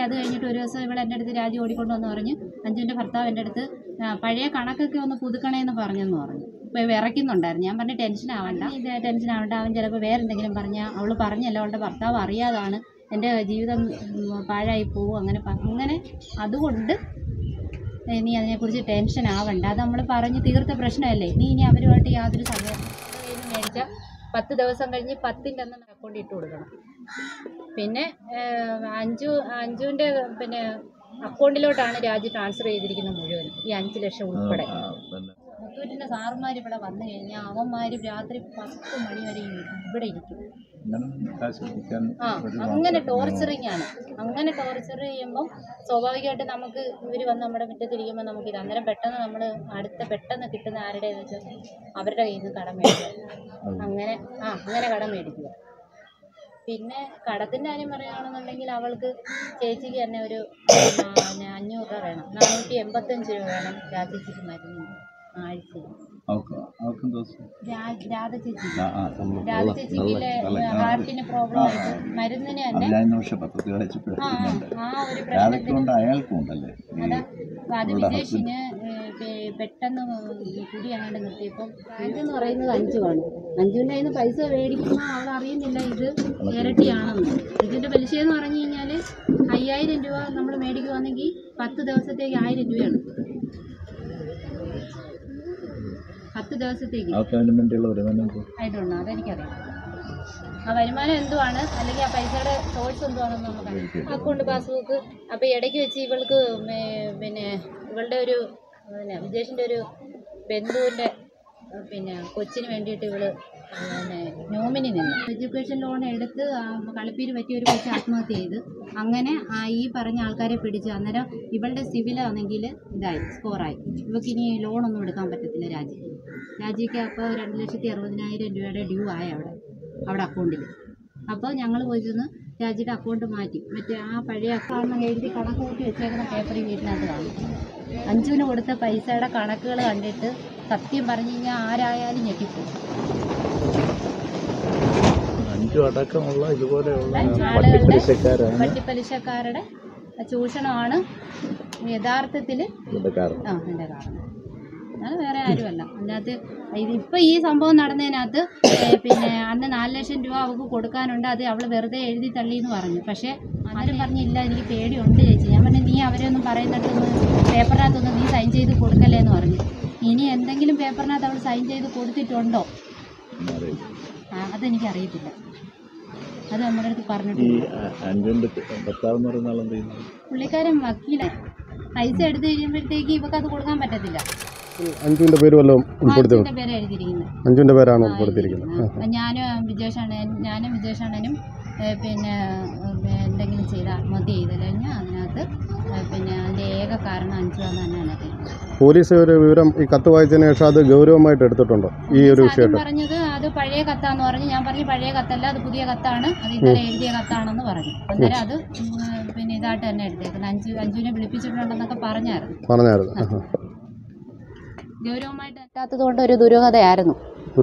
അത് കഴിഞ്ഞിട്ട് ഒരു ദിവസം ഇവിടെ എൻ്റെ അടുത്ത് രാജി ഓടിക്കൊണ്ടുവന്ന് പറഞ്ഞ് അഞ്ജുവിൻ്റെ ഭർത്താവ് എൻ്റെ അടുത്ത് പഴയ കണക്കൊക്കെ ഒന്ന് പുതുക്കണേന്ന് പറഞ്ഞെന്ന് പറഞ്ഞു. ഇപ്പോൾ വിറയ്ക്കുന്നുണ്ടായിരുന്നു. ഞാൻ പറഞ്ഞ് ടെൻഷൻ ആവണ്ട, അവൻ ചിലപ്പോൾ വേറെ എന്തെങ്കിലും പറഞ്ഞാൽ അവൾ പറഞ്ഞല്ലോ അവളുടെ ഭർത്താവ് അറിയാതാണ് എൻ്റെ ജീവിതം പാഴായി പോവും അങ്ങനെ അതുകൊണ്ട് നീ അതിനെക്കുറിച്ച് ടെൻഷൻ ആവണ്ട, അത് നമ്മൾ പറഞ്ഞ് തീർത്ത പ്രശ്നമല്ലേ, നീ ഇനി അവരുമായിട്ട് യാതൊരു സമയം മേടിച്ച 10 ദിവസം കഴിഞ്ഞ് 10ൻ്റെ അന്ന് അക്കൗണ്ട് ഇട്ട് കൊടുക്കണം. പിന്നെ അഞ്ജുവിൻ്റെ പിന്നെ അക്കൗണ്ടിലോട്ടാണ് രാജി ട്രാൻസ്ഫർ ചെയ്തിരിക്കുന്നത് മുഴുവൻ, ഈ 5 ലക്ഷം ഉൾപ്പെടെ. മുത്തൂറ്റിൻ്റെ സാറുമാർ ഇവിടെ വന്നു കഴിഞ്ഞാൽ അവന്മാർ രാത്രി 10 മണി വരെ ഇവിടെ ഇരിക്കും. അങ്ങനെ ടോർച്ചറിങ് ആണ്. അങ്ങനെ ടോർച്ചർ ചെയ്യുമ്പം സ്വാഭാവികമായിട്ട് നമുക്ക് ഇവർ വന്ന് നമ്മുടെ മുറ്റത്തിരിക്കുമ്പോൾ നമുക്കിത് അന്നേരം പെട്ടെന്ന് നമ്മൾ പെട്ടെന്ന് കിട്ടുന്ന ആരുടേന്ന് വെച്ചാൽ അവരുടെ കയ്യിൽ നിന്ന് കടം മേടിക്കുക. അങ്ങനെ കടം മേടിക്കുക. പിന്നെ കടത്തിൻ്റെ കാര്യം പറയുകയാണെന്നുണ്ടെങ്കിൽ അവൾക്ക് ചേച്ചിക്ക് തന്നെ ഒരു 500 രൂപ വേണം, 485 രൂപ വേണം രാജേച്ചിക്ക് മരുന്ന് ആഴ്ചയിൽ. രാധ ചേച്ചിക്കിലെ ഹാർട്ടിന് പ്രോബ്ലം ആയിട്ട് മരുന്നിന് തന്നെ ഒരു പ്രശ്നത്തിന് അത് വിജേഷിന് പെട്ടെന്ന് കുടി അങ്ങോട്ട് നിർത്തിയപ്പം എന്ന് പറയുന്നത് 5 അഞ്ജുവിൻ്റെ കയ്യിൽ നിന്ന് പൈസ മേടിക്കുമ്പോൾ അവൾ അറിയുന്നില്ല ഇത് ഇരട്ടിയാണെന്ന്. ഇതിൻ്റെ പലിശയെന്ന് പറഞ്ഞു കഴിഞ്ഞാൽ 5000 രൂപ നമ്മൾ മേടിക്കുവാണെങ്കിൽ 10 ദിവസത്തേക്ക് 1000 രൂപയാണ്. 10 ദിവസത്തേക്ക് ആയിട്ടുണ്ടോ അതെനിക്കറിയാം. ആ വരുമാനം എന്തുവാണ് അല്ലെങ്കിൽ ആ പൈസയുടെ സോഴ്സ് എന്തുവാണെന്ന് നമുക്ക് അക്കൗണ്ട് പാസ്ബുക്ക്. അപ്പോൾ ഇടയ്ക്ക് വെച്ച് ഇവൾക്ക് പിന്നെ ഇവളുടെ ഒരു വിജേഷിൻ്റെ ഒരു ബന്ധുവിൻ്റെ കൊച്ചിന് വേണ്ടിയിട്ട് ഇവള് നോമിനി നിന്ന് എഡ്യൂക്കേഷൻ ലോൺ എടുത്ത് കളിപ്പീര് പറ്റിയ ഒരു കൊച്ച് ആത്മഹത്യ ചെയ്ത് അങ്ങനെ ഈ പറഞ്ഞ ആൾക്കാരെ പിടിച്ച്. അന്നേരം ഇവളുടെ സിവിലാണെങ്കിൽ സ്കോറായി. ഇവൾക്ക് ഇനി ലോണൊന്നും എടുക്കാൻ പറ്റത്തില്ല രാജിക്ക്. അപ്പോൾ 2,60,000 രൂപയുടെ ഡ്യൂ ആയി അവിടെ അക്കൗണ്ടിൽ. അപ്പോൾ ഞങ്ങൾ പോയിരുന്നു രാജിയുടെ അക്കൗണ്ട് മാറ്റി മറ്റേ ആ പഴയ അക്കൗണ്ട് എഴുതി കണക്ക് കൂട്ടി വെച്ചേക്കുന്ന പേപ്പർ വീട്ടിനകത്ത് കാണും. അഞ്ജുവിന് കൊടുത്ത പൈസയുടെ കണക്കുകൾ കണ്ടിട്ട് സത്യം പറഞ്ഞു കഴിഞ്ഞാൽ ആരായാലും ഞെട്ടിപ്പോകും. വട്ടിപ്പലിശക്കാരുടെ ചൂഷണമാണ് യഥാർത്ഥത്തിൽ ഇതിൻ്റെ കാരണം. അല്ലാതെ വേറെ ആരുമല്ല. അതിനകത്ത് ഇപ്പം ഈ സംഭവം നടന്നതിനകത്ത് പിന്നെ അന്ന് 4 ലക്ഷം രൂപ അവൾക്ക് കൊടുക്കാനുണ്ട്, അത് അവൾ വെറുതെ എഴുതി തള്ളിയെന്ന് പറഞ്ഞു. പക്ഷേ ആരും പറഞ്ഞില്ല എനിക്ക് പേടിയുണ്ട് ചേച്ചി. ഞാൻ പറഞ്ഞു നീ അവരെ ഒന്നും പറയുന്നിടത്തൊന്നും പേപ്പറിനകത്തൊന്നും നീ സൈൻ ചെയ്ത് കൊടുക്കല്ലേ എന്ന് പറഞ്ഞു. ഇനി എന്തെങ്കിലും പേപ്പറിനകത്ത് അവൾ സൈൻ ചെയ്ത് കൊടുത്തിട്ടുണ്ടോ അതെനിക്കറിയത്തില്ല. അത് നമ്മുടെ അടുത്ത് പറഞ്ഞിട്ടുണ്ട്. പുള്ളിക്കാരൻ വക്കീലെ പൈസ എടുത്ത് കഴിയുമ്പോഴത്തേക്ക് ഇവർക്ക് അത് കൊടുക്കാൻ പറ്റത്തില്ല. അഞ്ജുവിന്റെ പേര് വല്ലതും അഞ്ജുവിന്റെ പേര് എഴുതിയിരിക്കുന്നത്. അഞ്ജുവിന്റെ പേരാണോ കൊടുത്തിരിക്കുന്നത്? ഞാനും വിജേഷണ്ണനും പിന്നെ എന്തെങ്കിലും ചെയ്ത് ആത്മഹത്യ ചെയ്തില്ല കഴിഞ്ഞാൽ അതിനകത്ത് പിന്നെ അതിൻ്റെ ഏക കാരണം അഞ്ജുവാന്ന് തന്നെയാണ്. പോലീസ് ഒരു വിവരം ഈ കത്ത് വായിച്ചതിന് ശേഷം അത് ഗൗരവമായിട്ട് എടുത്തിട്ടുണ്ടോ ഈ ഒരു വിഷയം? പറഞ്ഞത് അത് പഴയ കത്താന്ന് പറഞ്ഞു. ഞാൻ പറഞ്ഞു പഴയ കത്തല്ല, അത് പുതിയ കത്താണ്, അത് ഇന്നലെ എഴുതിയ കത്താണെന്ന് പറഞ്ഞു. അന്നേരം അത് പിന്നെ ഇതായിട്ട് തന്നെ എടുത്തേക്കുന്നത്. അഞ്ജുവിനെ വിളിപ്പിച്ചിട്ടുണ്ടെന്നൊക്കെ പറഞ്ഞായിരുന്നു. ഗൗരവമായിട്ട് എത്താത്തത് കൊണ്ട് ഒരു ദുരൂഹതയായിരുന്നു.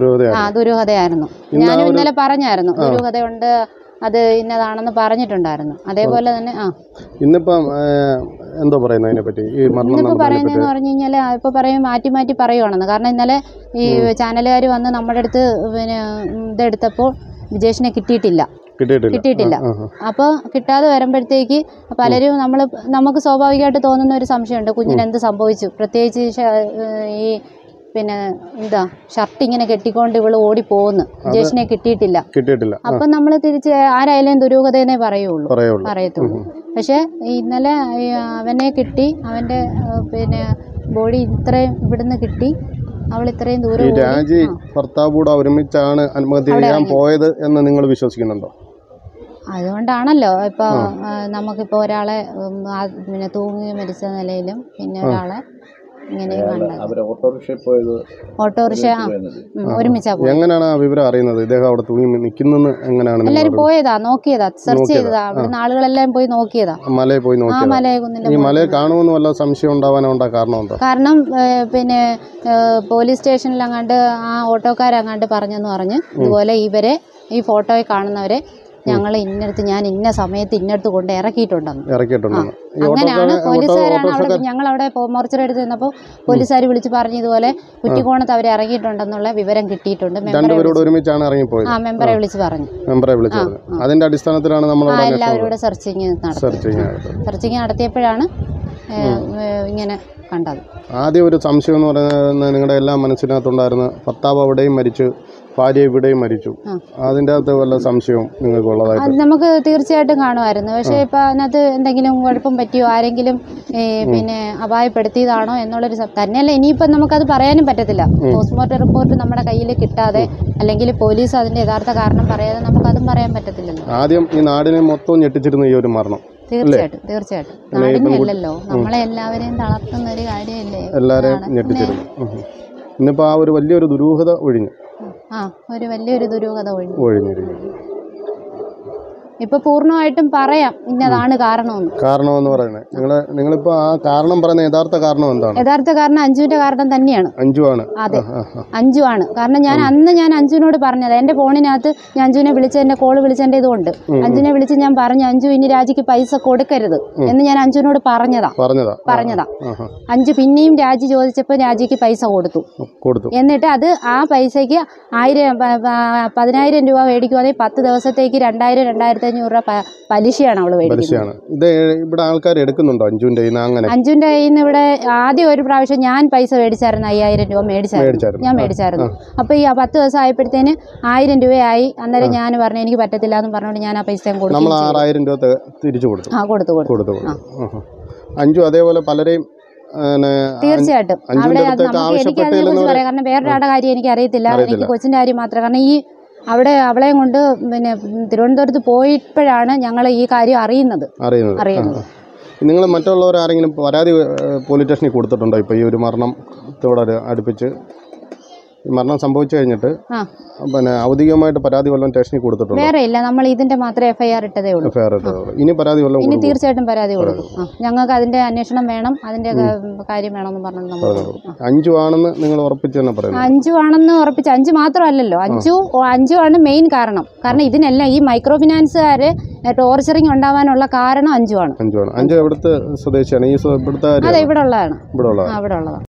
ഞാനും ഇന്നലെ പറഞ്ഞായിരുന്നു ദുരൂഹതയുണ്ട്, അത് ഇന്നതാണെന്ന് പറഞ്ഞിട്ടുണ്ടായിരുന്നു. അതേപോലെ തന്നെ ഇന്നിപ്പം എന്തോ പറയുന്നു അതിനെപ്പറ്റി? ഇന്നിപ്പോൾ പറയുന്നതെന്ന് പറഞ്ഞു കഴിഞ്ഞാൽ ഇപ്പോൾ മാറ്റി പറയുവാണെന്ന്. കാരണം ഇന്നലെ ഈ ചാനലുകാർ വന്ന് നമ്മുടെ അടുത്ത് പിന്നെ ഇതെടുത്തപ്പോൾ വിജേഷിനെ കിട്ടിയിട്ടില്ല. അപ്പോൾ കിട്ടാതെ വരുമ്പോഴത്തേക്ക് പലരും നമുക്ക് സ്വാഭാവികമായിട്ട് തോന്നുന്ന ഒരു സംശയമുണ്ട്, കുഞ്ഞിന് എന്ത് സംഭവിച്ചു, പ്രത്യേകിച്ച് ഈ പിന്നെ ഷർട്ട് ഇങ്ങനെ കെട്ടിക്കൊണ്ട് ഇവള് ഓടി പോകുന്നു, വിജേഷിനെ കിട്ടിയിട്ടില്ല. അപ്പം നമ്മൾ തിരിച്ച് ആരായാലും ദുരൂഹതയെന്നേ പറയത്തുള്ളൂ. പക്ഷെ ഇന്നലെ അവനെ കിട്ടി, അവന്റെ പിന്നെ ബോഡി ഇത്രയും ഇവിടുന്ന് കിട്ടി. അവൾ ഇത്രയും ദൂരം രാജി ഭർത്താവൂടെ ഒരുമിച്ചാണ് ആത്മഹത്യ ചെയ്യാൻ പോയത് എന്ന് നിങ്ങൾ വിശ്വസിക്കുന്നുണ്ടോ? അതുകൊണ്ടാണല്ലോ ഇപ്പോൾ നമുക്കിപ്പോൾ ഒരാളെ പിന്നെ തൂങ്ങി മരിച്ച നിലയിലും പിന്നെ ഒരാളെ ഇങ്ങനെയും കണ്ടത്. ഓട്ടോറിക്ഷ എങ്ങനെയാണ് ആ വിവരം അറിയുന്നത്? ഇദ്ദേഹം അവിടെ തൂങ്ങി നിൽക്കുന്നത് എങ്ങനെയാണ്? എല്ലാവരും പോയതാ, നോക്കിയതാ, സെർച്ച് ചെയ്തതാ. അവിടുന്ന് ആളുകളെല്ലാം പോയി നോക്കിയതാ. മലയിൽ പോയി നോക്കി. ഈ മലയെ കാണുമെന്ന് വല്ല സംശയം ഉണ്ടാവാനുണ്ടോ? കാരണം പിന്നെ പോലീസ് സ്റ്റേഷനിൽ അങ്ങാണ്ട് ആ ഓട്ടോക്കാരങ്ങാണ്ട് പറഞ്ഞെന്ന് പറഞ്ഞ് ഇതുപോലെ ഇവരെ ഈ ഫോട്ടോയിൽ കാണുന്നവരെ ഞങ്ങൾ ഇന്നടുത്ത് ഞാൻ ഇന്ന സമയത്ത് ഇന്നടുത്ത് കൊണ്ട് ഇറക്കിയിട്ടുണ്ടെന്ന്. അങ്ങനെയാണ് പോലീസുകാരാണ് അവിടെ, ഞങ്ങൾ അവിടെ മോർച്ചറി എടുത്ത് നിന്നപ്പോൾ പോലീസുകാർ വിളിച്ച് പറഞ്ഞു ഇതുപോലെ കുറ്റിക്കോണത്ത് അവർ ഇറങ്ങിയിട്ടുണ്ടെന്നുള്ള വിവരം കിട്ടിയിട്ടുണ്ട്. മെമ്പറെ വിളിച്ച് പറഞ്ഞു. അതിന്റെ അടിസ്ഥാനത്തിലാണ് നമ്മൾ എല്ലാവരും സെർച്ചിങ് നടത്തിയപ്പോഴാണ് ഇങ്ങനെ കണ്ടത്. ആദ്യം ഒരു സംശയം എന്ന് പറയുന്നത് നിങ്ങളുടെ എല്ലാ മനസ്സിനകത്തുണ്ടായിരുന്ന ഭർത്താവ് അവിടെയും മരിച്ചു, ഭാര്യ ഇവിടെയും മരിച്ചു, അതിൻ്റെ അകത്ത് വല്ല സംശയവും നിങ്ങൾക്കുള്ളതായിട്ട്? അത് നമുക്ക് തീർച്ചയായിട്ടും കാണുമായിരുന്നു. പക്ഷേ ഇപ്പം അതിനകത്ത് എന്തെങ്കിലും കുഴപ്പം പറ്റിയോ, ആരെങ്കിലും പിന്നെ അപായപ്പെടുത്തിയതാണോ എന്നുള്ളൊരു തന്നെയല്ല. ഇനിയിപ്പം നമുക്കത് പറയാനും പറ്റത്തില്ല. പോസ്റ്റ്മോർട്ടം റിപ്പോർട്ട് നമ്മുടെ കയ്യിൽ കിട്ടാതെ അല്ലെങ്കിൽ പോലീസ് അതിൻ്റെ യഥാർത്ഥ കാരണം പറയാതെ നമുക്കതും പറയാൻ പറ്റത്തില്ലല്ലോ. ആദ്യം ഈ നാടിനെ മൊത്തം ഞെട്ടിച്ചിരുന്ന ഈ ഒരു മരണം തീർച്ചയായിട്ടും നാടിനെയല്ലല്ലോ, നമ്മളെ എല്ലാവരെയും തളർത്തുന്ന ഒരു കാര്യമല്ലേ, എല്ലാവരെയും ഞെട്ടിച്ചിരുന്നു. ഇന്നിപ്പോൾ ആ ഒരു വലിയൊരു ദുരൂഹത ഒഴിഞ്ഞു. ഒരു വലിയൊരു ദുരൂഹത ഒഴിഞ്ഞിരിക്കുന്നു. ഇപ്പൊ പൂർണ്ണമായിട്ടും പറയാം ഇന്നതാണ് കാരണമെന്ന് പറയുന്നത്. നിങ്ങളിപ്പോ ആ കാരണം പറയുന്ന യഥാർത്ഥ കാരണം എന്താണ്? യഥാർത്ഥ കാരണം അഞ്ജുവിന്റെ കാരണം തന്നെയാണ്. അതെ, അഞ്ജു ആണ് കാരണം. ഞാൻ അഞ്ജുവിനോട് പറഞ്ഞത്, എന്റെ ഫോണിനകത്ത് ഞാൻ അഞ്ജുവിനെ വിളിച്ച, എന്റെ കോള് വിളിച്ചതിന്റെ ഇതുകൊണ്ട് അഞ്ജുവിനെ വിളിച്ച് ഞാൻ പറഞ്ഞു, അഞ്ജു ഇനി രാജിക്ക് പൈസ കൊടുക്കരുത് എന്ന് ഞാൻ അഞ്ജുവിനോട് പറഞ്ഞതാ. അഞ്ജു പിന്നെയും രാജി ചോദിച്ചപ്പോൾ രാജിക്ക് പൈസ കൊടുത്തു. എന്നിട്ട് അത് ആ പൈസക്ക് 10,000 രൂപ മേടിക്കുവാണെങ്കിൽ 10 ദിവസത്തേക്ക് 2,000-2,500 രൂപ പലിശയാണ് അവള് മേടിക്കുന്നത്. ഇവിടെ ആൾക്കാർ എടുക്കുന്നുണ്ടോ അഞ്ജുവിന്റെ കയ്യിൽ നിന്ന്? ഇവിടെ ആദ്യം ഒരു പ്രാവശ്യം ഞാൻ പൈസ മേടിച്ചായിരുന്നു, 5,000 രൂപ മേടിച്ചായിരുന്നു. അപ്പൊ ഈ 10 ദിവസം ആയപ്പോഴത്തേന് 1,000 രൂപയായി. അന്നേരം ഞാൻ പറഞ്ഞു എനിക്ക് പറ്റത്തില്ല എന്ന് പറഞ്ഞുകൊണ്ട് ഞാൻ ആ പൈസ കൊടുത്തു. 6,000 രൂപ തിരിച്ചു കൊടുത്തു. അഞ്ജു അതേപോലെ പലരെയും തീർച്ചയായിട്ടും അവിടെ എനിക്ക് അതിനെ കുറിച്ച് പറയാം. കാരണം വേറൊരാളുടെ കാര്യം എനിക്ക് അറിയത്തില്ല, എനിക്ക് കൊച്ചിന്റെ കാര്യം മാത്രമേ. കാരണം ഈ അവിടെ അവളെയും കൊണ്ട് പിന്നെ തിരുവനന്തപുരത്ത് പോയപ്പോഴാണ് ഞങ്ങൾ ഈ കാര്യം അറിയുന്നത്. നിങ്ങൾ മറ്റുള്ളവർ ആരെങ്കിലും പരാതി പോലീസ് സ്റ്റേഷനിൽ കൊടുത്തിട്ടുണ്ടോ? ഇപ്പോൾ ഈ ഒരു മരണത്തോട് അടുപ്പിച്ച് മരണം സംഭവിച്ചു കഴിഞ്ഞിട്ട് പിന്നെ ഔദ്യോഗികമായിട്ട് പരാതി വല്ലതും സ്റ്റേഷനിൽ കൊടുത്തിട്ടുണ്ടോ? വേറെ ഇല്ല, നമ്മൾ ഇതിന്റെ മാത്രമേ എഫ്ഐആർ ഇട്ടതേ ഉള്ളൂ. ഇനി പരാതി വല്ലതും? ഇനി തീർച്ചയായിട്ടും പരാതി കൊടുക്കും. ഞങ്ങൾക്ക് അതിന്റെ അന്വേഷണം വേണം, അതിന്റെ കാര്യം വേണമെന്ന് പറഞ്ഞു. അഞ്ജു ആണെന്ന് നിങ്ങൾ ഉറപ്പിച്ച് തന്നെ പറയുന്നത്? അഞ്ജു ആണെന്ന് ഉറപ്പിച്ച്. അഞ്ജു മാത്രമല്ലല്ലോ, അഞ്ജു ആണ് മെയിൻ കാരണം. കാരണം ഇതിനെല്ലാം ഈ മൈക്രോ ഫിനാൻസുകാര് ടോർച്ചറിങ് ഉണ്ടാവാനുള്ള കാരണം അഞ്ജു ആണ്. അഞ്ജു എവിടുത്തെ സ്വദേശിയാണ്? അതെ, ഇവിടെ ഉള്ളതാണ്.